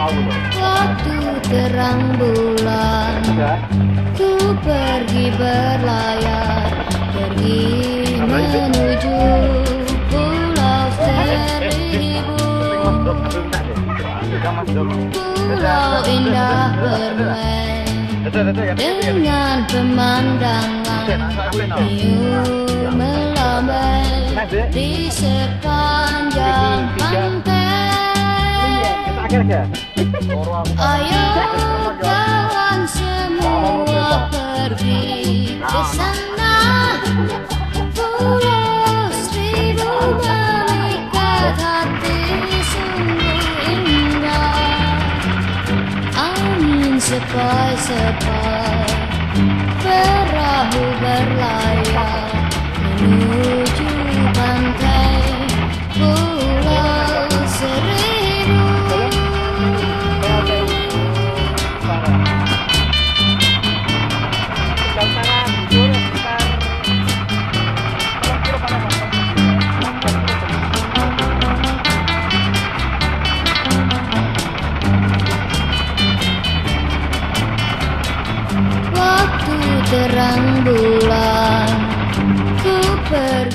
Waktu terang bulan, ku pergi berlayar, pergi menuju pulau seribu. Pulau indah bermain dengan pemandangan hiu melambai di sepanjang pantai. Ayo kawan semua pergi ke sana, Pulau Seribu memikat hati sungguh indah. Angin sepoi-sepoi, perahu berlayar menuju pantai Pulau Seribu. Waktu terang bulan, ku pergi